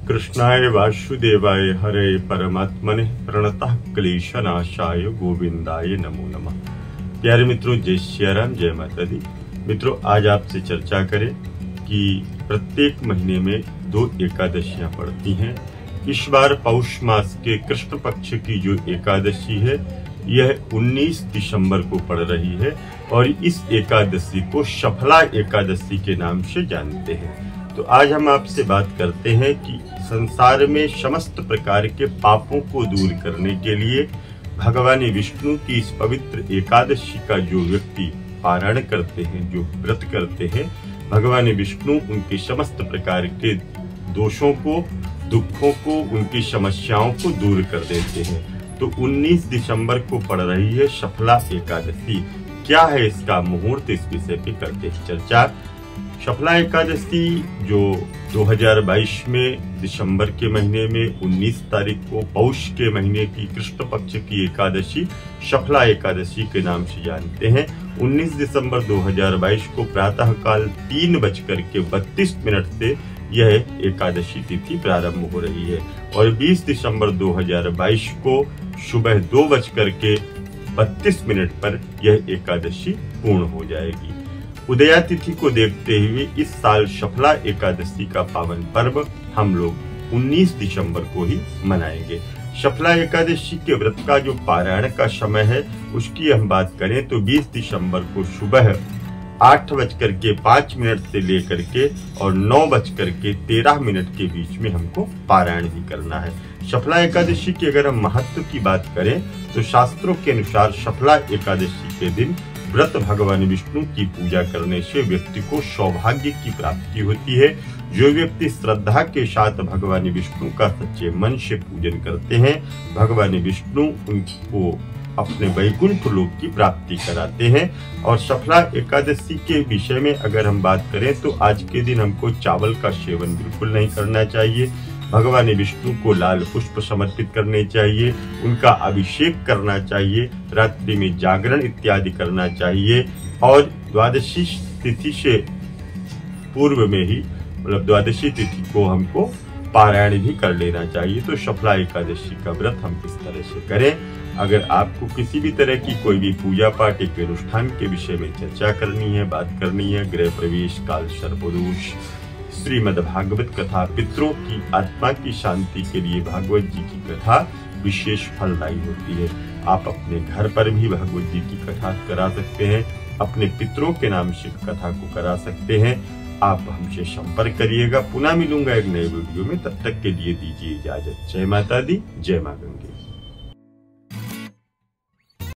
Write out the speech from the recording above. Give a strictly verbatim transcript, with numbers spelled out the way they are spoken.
कृष्णाय वासुदेवाय हरे परमात्मने प्रणतः क्लेशनाशाय गोविंदाय नमो नमः। प्यारे मित्रों, जय सियाराम, जय माता दी। मित्रों, आज आपसे चर्चा करें कि प्रत्येक महीने में दो एकादशियां पड़ती हैं। इस बार पौष मास के कृष्ण पक्ष की जो एकादशी है यह उन्नीस दिसंबर को पड़ रही है और इस एकादशी को सफला एकादशी के नाम से जानते हैं। तो आज हम आपसे बात करते हैं कि संसार में समस्त प्रकार के पापों को दूर करने के लिए भगवान विष्णु की इस पवित्र एकादशी का जो व्यक्ति पारण करते हैं, जो व्रत करते हैं, भगवान विष्णु उनके समस्त प्रकार के दोषों को, दुखों को, उनकी समस्याओं को दूर कर देते हैं। तो उन्नीस दिसंबर को पड़ रही है सफला एकादशी। क्या है इसका मुहूर्त, इस विषय पे करते हैं चर्चा। सफला एकादशी जो दो हज़ार बाईस में दिसंबर के महीने में उन्नीस तारीख को पौष के महीने की कृष्ण पक्ष की एकादशी सफला एकादशी के नाम से जानते हैं। उन्नीस दिसंबर दो हज़ार बाईस को प्रातः काल तीन बजकर के बत्तीस मिनट से यह एकादशी तिथि प्रारंभ हो रही है और बीस दिसंबर दो हज़ार बाईस को सुबह दो बजकर के बत्तीस मिनट पर यह एकादशी पूर्ण हो जाएगी। उदया तिथि को देखते हुए इस साल सफला एकादशी का पावन पर्व हम लोग उन्नीस दिसंबर को ही मनाएंगे। सफला एकादशी के व्रत का जो पारायण का समय है उसकी हम बात करें तो बीस दिसंबर को सुबह आठ बजकर के पांच मिनट से लेकर के और नौ बजकर के तेरह मिनट के बीच में हमको पारायण ही करना है। सफला एकादशी की अगर हम महत्व की बात करें तो शास्त्रों के अनुसार सफला एकादशी के दिन व्रत भगवान विष्णु की पूजा करने से व्यक्ति को सौभाग्य की प्राप्ति होती है। जो व्यक्ति श्रद्धा के साथ भगवान विष्णु का सच्चे मन से पूजन करते हैं, भगवान विष्णु उनको अपने वैकुंठ लोक की प्राप्ति कराते हैं। और सफला एकादशी के विषय में अगर हम बात करें तो आज के दिन हमको चावल का सेवन बिल्कुल नहीं करना चाहिए। भगवान विष्णु को लाल पुष्प समर्पित करने चाहिए, उनका अभिषेक करना चाहिए, रात्रि में जागरण इत्यादि करना चाहिए और द्वादशी तिथि से पूर्व में ही मतलब द्वादशी तिथि को हमको पारायण भी कर लेना चाहिए। तो सफला एकादशी का व्रत हम किस तरह से करें। अगर आपको किसी भी तरह की कोई भी पूजा पाठ के अनुष्ठान के विषय में चर्चा करनी है, बात करनी है, गृह प्रवेश, काल सर्पदोष, श्रीमद् भागवत कथा, पितरों की आत्मा की शांति के लिए भागवत जी की कथा विशेष फलदायी होती है। आप अपने घर पर भी भागवत जी की कथा करा सकते हैं, अपने पितरों के नाम से कथा को करा सकते हैं। आप हमसे संपर्क करिएगा। पुनः मिलूंगा एक नए वीडियो में, तब तक के लिए दीजिए इजाजत। जय माता दी, जय मां गंगे।